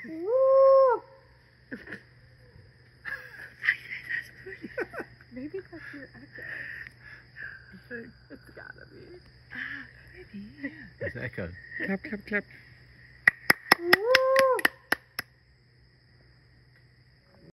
Woo! That's pretty. Maybe that's your echo. I think It's gotta be. maybe, yeah. It's echo. Clap, clap, clap. Woo!